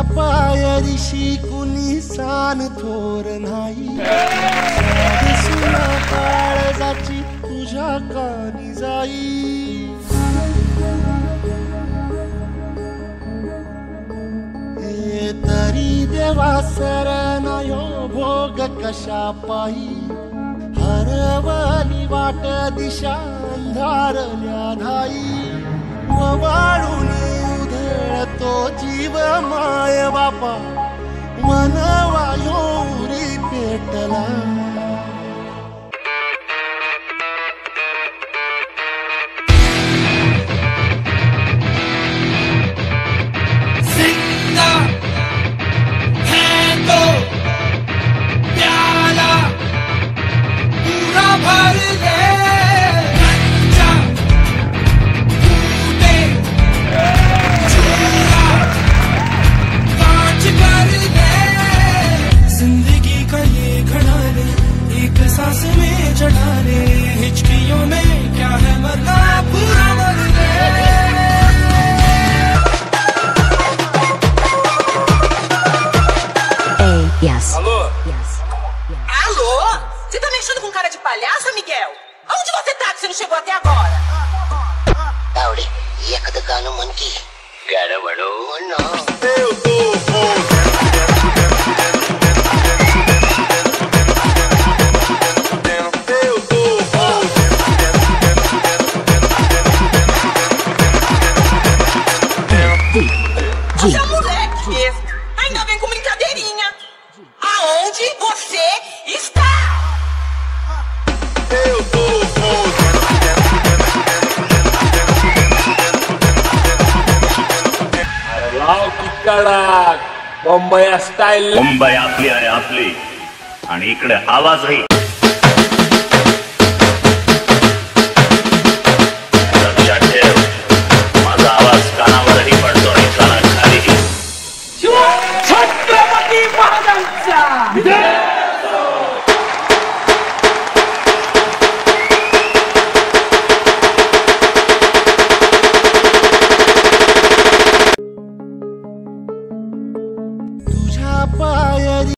पायरीशी कुणी सान थोर नाही सुना काळजाची तुझ्या कानी जाई हे तरी देवा सरनायो भोग कशा पायी हरवली वाट दिशा अंधारल्या धाई वाळून उधळतो जीव माय बापा मनवायोरी पेटला सांस में चढ़ा ले हिचकियों में क्या है मरना पूरा मर ले Yes. Alô? Yes. Alô? Você tá mexendo com cara de palhaça, Miguel? Onde você tá que você não chegou até agora? Tauri, एखादं गाणं म्हण की गाणं म्हणू ना Você é um moleque, ainda vem com brincadeirinha. Aonde você está? लाव की कडक मुंबई स्टाईल. मुंबई आपली आहे आपली आणि इकडे आवाजही